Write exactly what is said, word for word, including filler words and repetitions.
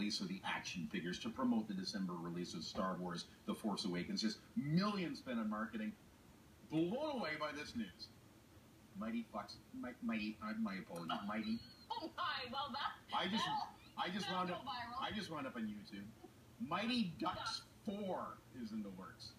release of the action figures to promote the December release of Star Wars The Force Awakens. Just millions spent on marketing. Blown away by this news. Mighty Fox, my, mighty, uh, my apologies, mighty. Oh my, well that. I just, I just that'll wound go up, viral. I just wound up on YouTube. Mighty Ducks four is in the works.